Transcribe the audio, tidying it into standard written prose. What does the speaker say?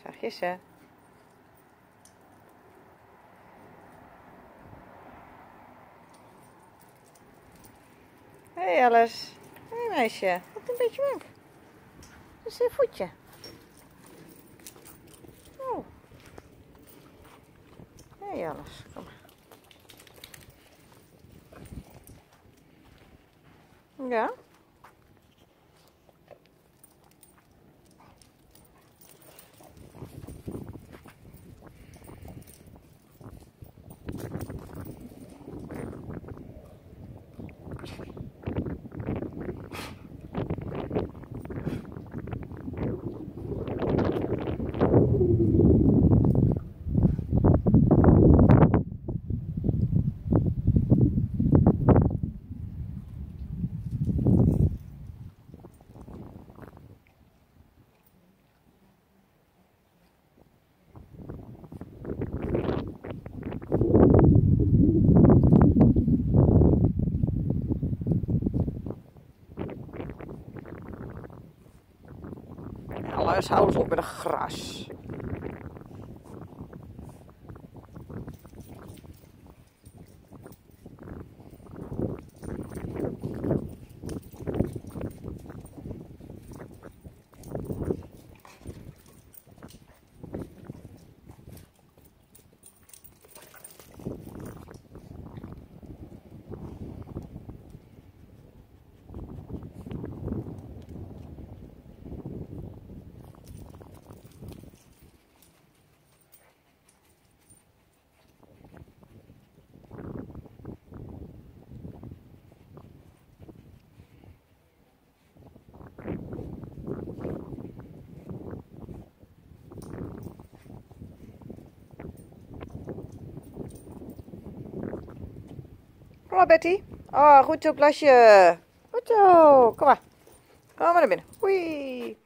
Zachtjes, hè. Hé, hey Alice. Hé, hey, meisje. Wat een beetje wenk. Dat is een voetje. Oh. Hé, hey, Alice. Kom maar. Ja. Alles hou eens op met een gras. Kom maar, Batty. Oh, goed zo, plasje. Goed zo. Kom maar. Kom maar naar binnen. Oei.